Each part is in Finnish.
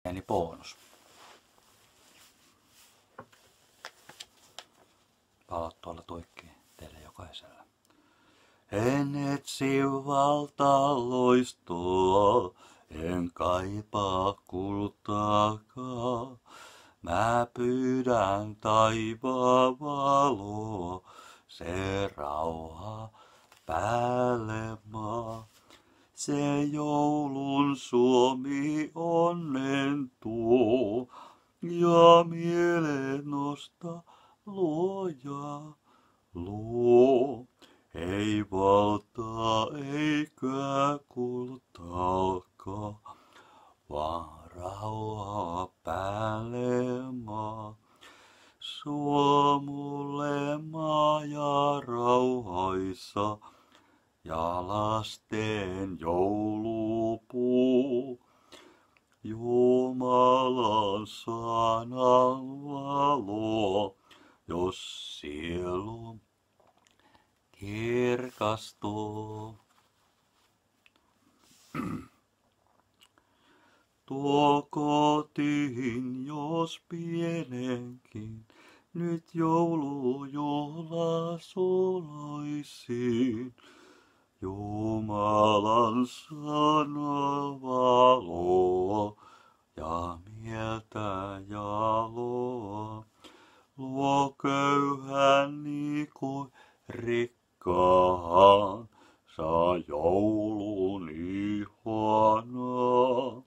Pieni bonus. Palot tuolla tuikkii teille jokaiselle. En etsi valtaloistoa, en kaipaa kultaakaan. Mä pyydän taivaan valoa, se rauha päälle maa. Se joulun Suomi onnen tuo, ja mieleen nosta luoja luo. Ei valtaa eikä kultaakaan, vaan rauhaa päälle maa. Suomulle maa ja rauhaissa ja lasten joulupuu. Jumalan sanan valo, jos sielu kirkastuu. Tuo kotiin, jos pienenkin, nyt joulujuhla suloisiin. Jumalan sana valoa ja mieltä jaloa. Luo köyhän niin kuin rikkaan, saa joulun ihanaa.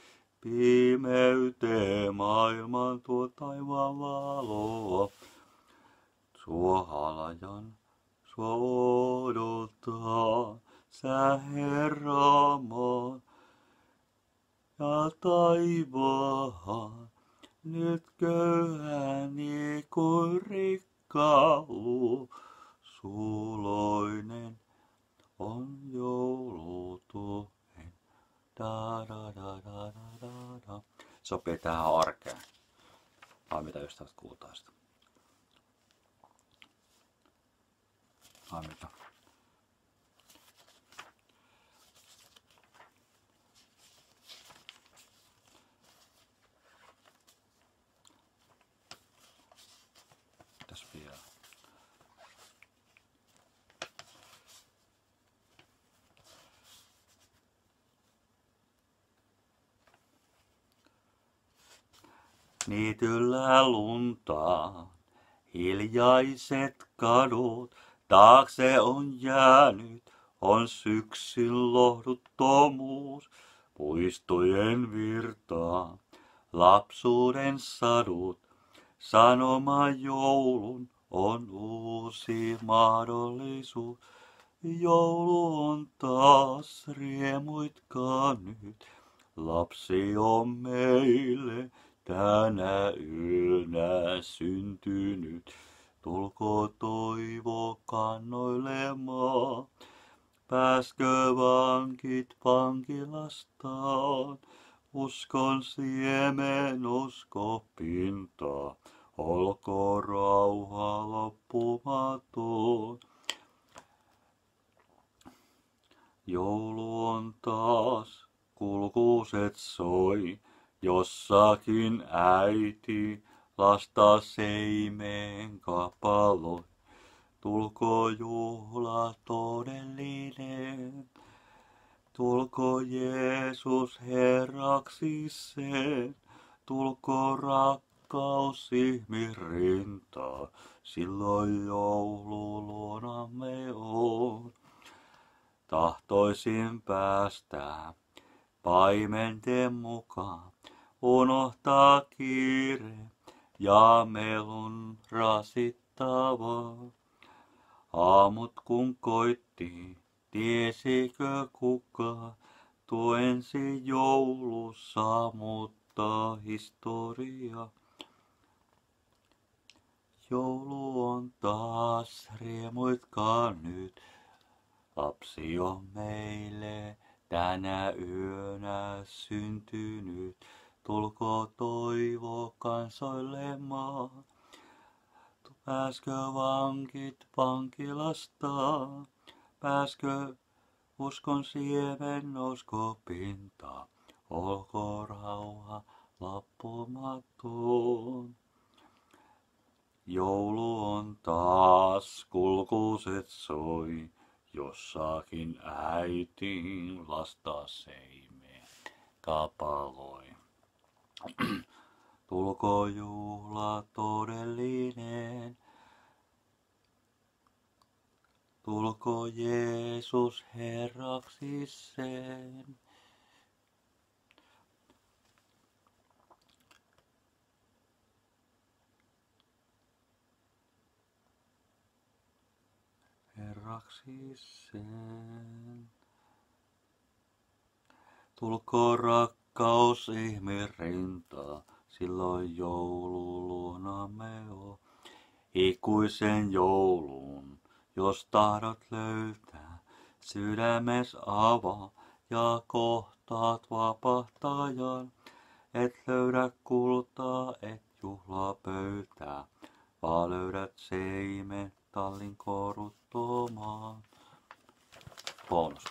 Pimeyteen maailman tuo taivaan valoa. Sua halajan, sua odottaa, sä Herra maan ja taivaan. Nyt köyhäni kuin rikkaan luo, suloinen on joulutuhen. Da da da da da da. Sopii tähän arkeen. Vai mitä ystävät kuultaa sitä? Vai mitä? Mitäs vielä? Niityllä luntaan, hiljaiset kadut, taakse on jäänyt, on syksyn lohduttomuus, puistojen virtaa, lapsuuden sadut, sanoma joulun on uusi mahdollisuus. Joulu on taas riemuitkaa nyt, lapsi on meille tänä yönä syntynyt. Tulko toivo kannoilemaan, pääskö vankit vankilastaan. Uskon siemen usko pintaa, olkoon rauha loppumaton. Joulu on taas, kulkuset soi, jossakin äiti lasta seimeen kapaloi. Tulko juhla todellinen, tulko Jeesus Herraksi sen, tulko rakkaus ihmisrintaa, silloin joulu luonamme on. Tahtoisin päästä paimenten mukaan, unohtaa kiire ja melun rasittavaa. Aamut kun koitti, tiesikö kuka, tuo ensi joulussa muuttaa historiaa. Joulu on taas, riemuitkaa nyt, lapsi on meille tänä yönä syntynyt. Tulko toivo kansoilemaan, pääskö vankit vankilastaan, pääskö uskon siemen nousko pintaan, olkoon rauha loppumaton. Joulu on taas, kulkuset soi, jossakin äitin lasta seimeen kapaloi. Tulko juhla todellinen, tulko Jeesus Herraksi sen. Herraksi sen. Tulko rakkaus ihmeen rintaa, silloin joulu luonamme on. Ikuisen joulun, jos tahdot löytää, sydämes avaa ja kohtaat vapahtajan. Et löydä kultaa, et juhlapöytää, vaan löydät seimen tallin koruttomaan. Bonus.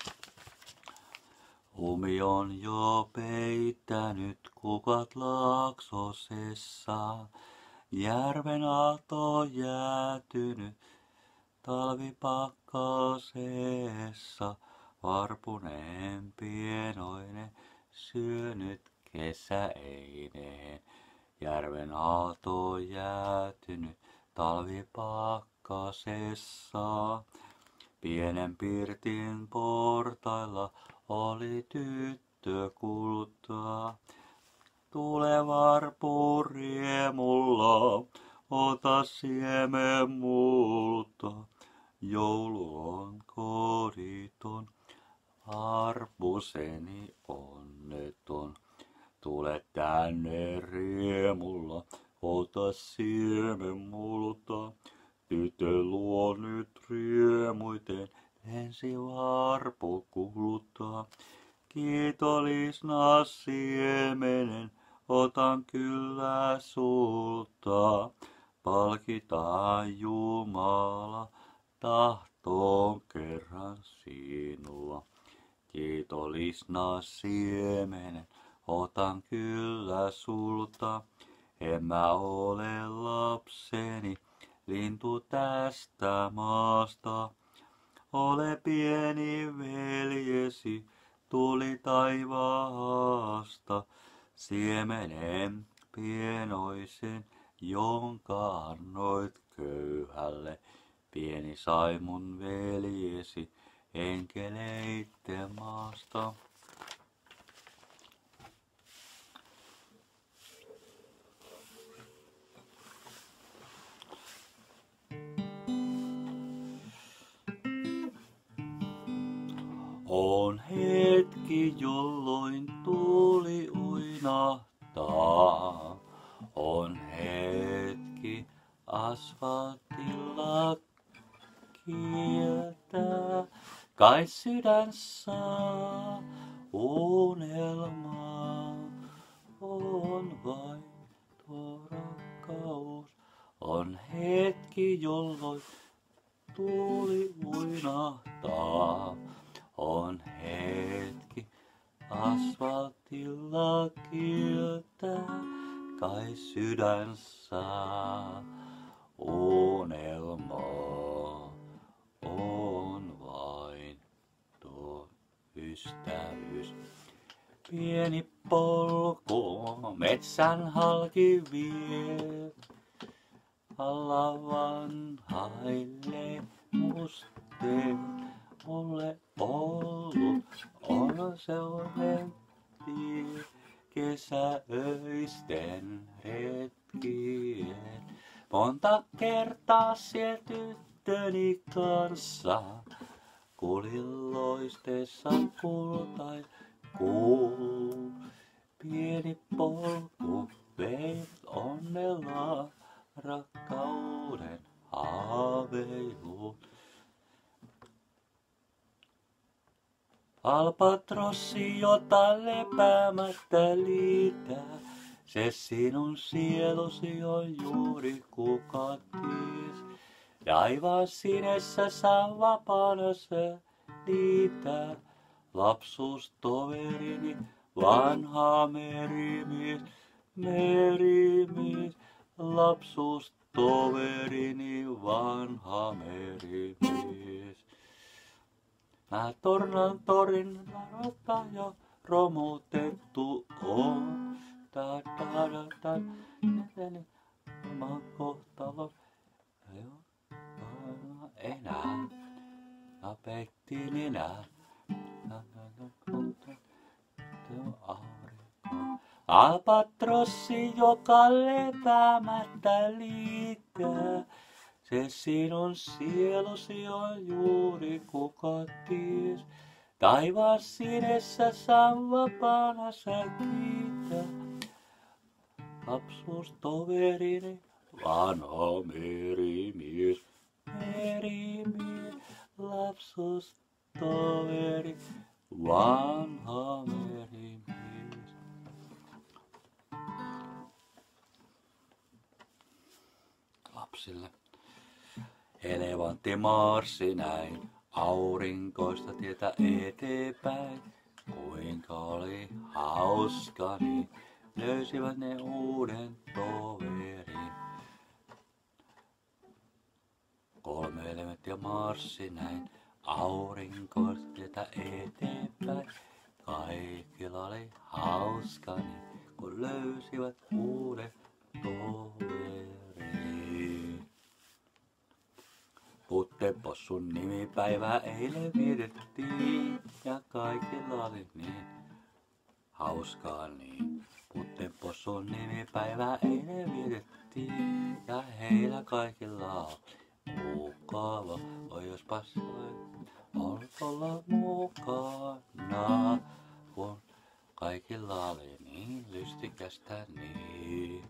Lumi on jo peittänyt kukat laaksosessa, järven aalto jäätynyt talvipakkasessa, varpuneen pienoinen syönyt kesäeineen. Järven aalto jäätynyt talvipakkasessa, pienen pirtin portailla oli tyttö kultaa. Tule varpu riemulla, ota siemen multa. Joulu on koditon, varpuseni onneton. Tule tänne riemulla, ota siemen multa. Tytön luo nyt riemuiten lensi varpu kultaa. Kiitollisena siemenen otan kyllä sulta. Palkitaan Jumala tahtoon kerran sinua. Kiitollisena siemenen otan kyllä sulta. En mä ole lapseni, lintu tästä maasta. Ole pieni veljesi, tuli taivaasta, siemenen pienoisen, jonka annoit köyhälle. Pieni sai mun veljesi enkeleitten maasta. On hetki, jolloin tuuli uinahtaa. On hetki, asfaltilla kieltää. Kai sydän saa unelmaa. On vain tuo rakkaus. On hetki, jolloin tuuli uinahtaa. On hetki, asfaltilla kieltää, kai sydän saa unelmaa. On vain tuo ystävyys. Pieni polku metsän halki vie, alla vanhaille musteen. Mulle ollut on se tie kesäöisten retkien. Monta kertaa siellä tyttöni kanssa kuljin loisteessa kultai kuuluu. Pieni polku vei onnella rakkauden haaveiluun. Albatrossi, jota lepäämättä liitää, se sinun sielusi on juuri kuka ties. Taivaan sinessä saa vapaana se liitää, lapsuustoverini vanha merimies. merimies, lapsuustoverini vanha merimies. Mä tornan torin narota ja romutettu on. Ta ta ta ta. Oma kohtalo ei ole enää. Tapettiin enää. Albatrossi, joka lepäämättä liikkää. Se sinun sielusi on juuri kuka ties. Taivaan sinessä saan vapaana sä kiittää. Lapsuustoverini, vanha merimies. Merimies, lapsuustoveri, vanha merimies. Lapsille. Elevantti marssi näin aurinkoista tietä eteenpäin. Kuinka oli hauska, niin löysivät ne uuden toverin. 3 elementtiä marssi näin aurinkoista tietä eteenpäin. Kaikilla oli hauska, niin kun löysivät uuden toverin. Puttepossun nimipäivää eilen vietettiin ja kaikilla oli niin hauskaa niin. Puttepossun nimipäivää eilen vietettiin ja heillä kaikilla oli mukava. Oi jospas ollut olla mukana, kun kaikilla oli niin lystikästä niin.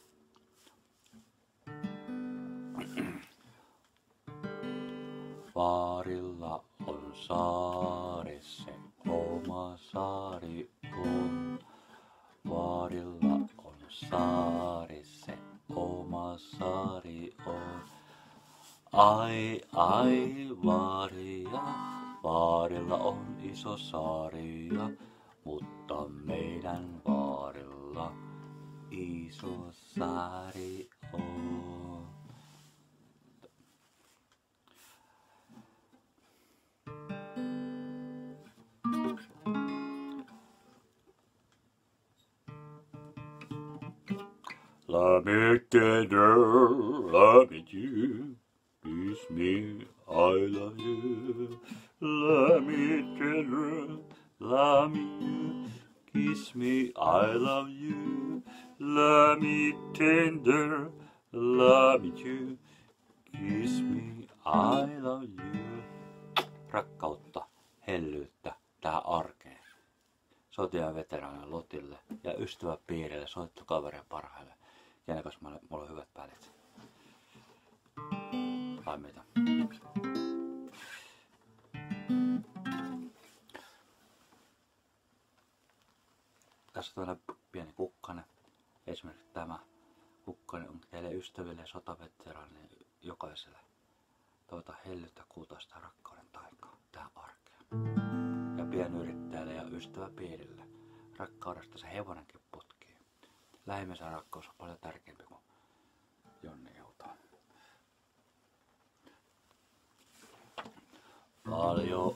Vaarilla on saari, se oma saari on. Vaarilla on saari, se oma saari on. Ai, ai, vaaria, vaarilla on iso saaria, mutta meidän vaarilla iso saari on. Love me tender, love me you, kiss me, I love you. Love me tender, love me you, kiss me, I love you. Love me tender, love me you, kiss me, I love you. Rakkautta, hellyyttä tähän arkeen. Sotilaan veteraanille Lotille ja ystäväpiirille, soittokaverille parhaille. Kenen kanssa mulla on hyvät välit. Vai mitä? Tässä on tämmönen pieni kukkanen. Esimerkiksi tämä kukkanen on teille ystäville ja sotaveteraanille jokaiselle. Toivota hellyyttä, kultaista rakkauden taikaa tähän arkeen. Ja pienyrittäjälle ja ystäväpiirille. Rakkaudesta se hevonenkin putkii. Lähimmäisen rakkaus on paljon tärkeämpi kuin Jonni Joutaa. Paljon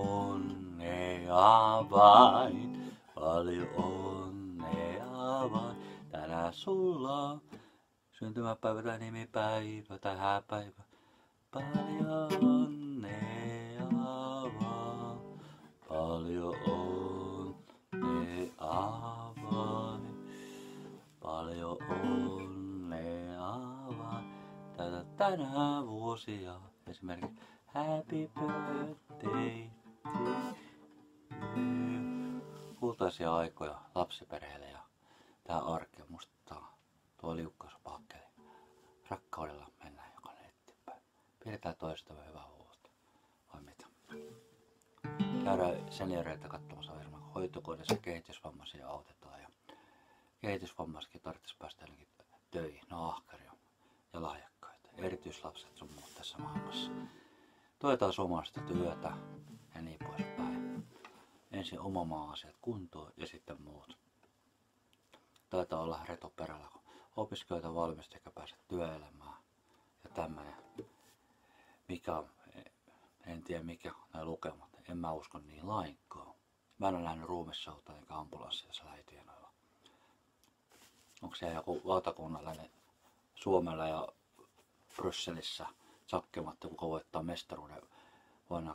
onnea vain, paljon onnea vain. Tänään sulla on syntymäpäivä tai nimipäivä tai hääpäivä. Paljon onnea vaan, paljon onnea vain. Paljon onnea vaan. Tätä tänään vuosia. Esimerkiksi happy birthday to you. Kultaisia aikoja lapsiperheille ja tää arki musta tuo liukkauspakkeli. Rakkaudella mennään jokainen eteenpäin. Pidetään toistamme hyvää huolta. Vai mitä? Käydään senioreita katsomassa varmaan hoitokodissa kehitysvammaisia autetaan. Ja kehitysvammaiskin tarvitsisi päästä jonnekin töihin. No ahkaria ja lahjakkaita. Erityislapset sun muut tässä maailmassa. Tuetaan suomalaista työtä ja niin poispäin. Ensin oma maa-asiat kuntoon ja sitten muut. taitaa olla retoperällä, kun opiskelijoita valmista eikä pääse työelämään. Ja tämmönen, mikä on, en tiedä mikä nämä lukemat, en mä usko niin lainkaan. Mä en ole nähnyt ruumissautaa eikä ambulanssia tässä lähitienoilla. Onko siellä joku valtakunnallinen Suomella ja Brysselissä Sakkematti, kuka voittaa mestaruuden vuonna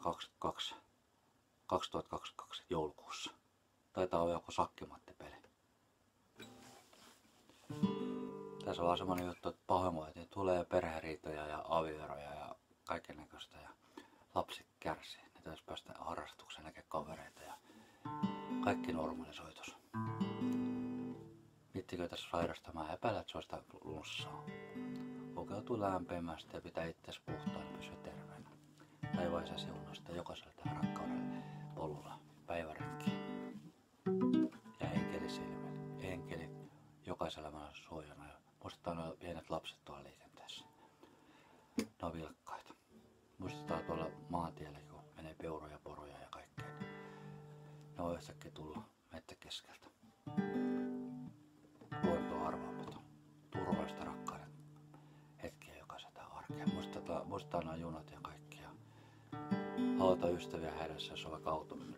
2022 joulukuussa? Taitaa olla joku Sakkematti-peli. Tässä on vaan semmonen juttu, että pahoinvointia tulee perheriitoja ja avioeroja ja kaikennäköistä ja lapset kärsii. Ne täytyisi päästä harrastukseen näkemään kavereita ja kaikki normalisoitus. Miettikö tässä sairastamaan, epäillä, että se on sitä lunssaa. Pukeutuu lämpimästi ja pitää itseäsi puhtaan ja pysyä terveenä. Taivaisen siunausta jokaiselle tähän rakkaudelle polulla päiväretkiä. Ja enkeli silmeli. Enkeli jokaisella on suojana. Ja muistetaan nuo pienet lapset tuolla liikenteessä. Ne on vilkkaita. Muistetaan tuolla maantiellä, kun menee peuroja, poroja ja kaikkea. Ne on yhtäkkiä tullut mettäkeskeltä. Luonto on arvaamaton. Turvallista rakkauden hetkiä jokaisen tähän arkeen. Muistetaan nuo junat ja kaikkia. Auta ystäviä hädässä, jos on vaikka auto